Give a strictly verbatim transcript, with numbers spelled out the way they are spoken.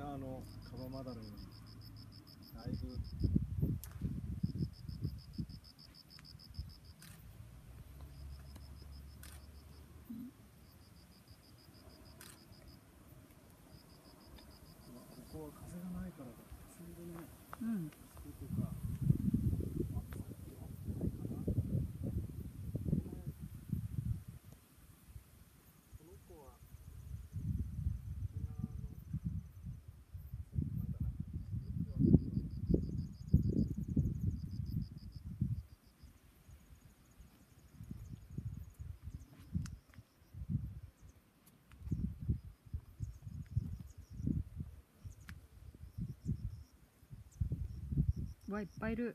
側のカバマダラよりだいぶここは風がないからだ。ちょうどね、 うん。 外か。 わ、いっぱいいる。